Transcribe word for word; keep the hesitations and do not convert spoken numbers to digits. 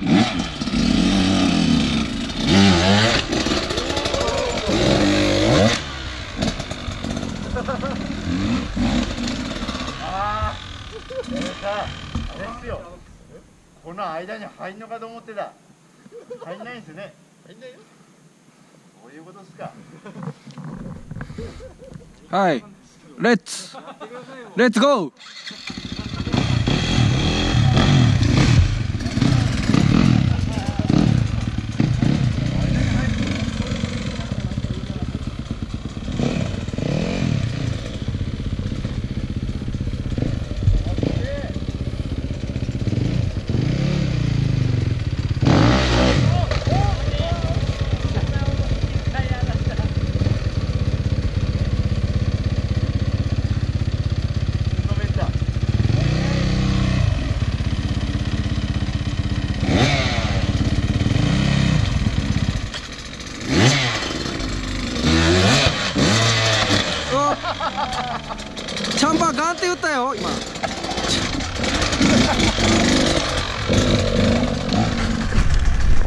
ああ、これさ、あれですよ。この間に入んのかと思ってた。入んないんですね。入んないよ。こういうことですか。 はい、レッツレッツゴー。チャンバーガンって言ったよ今。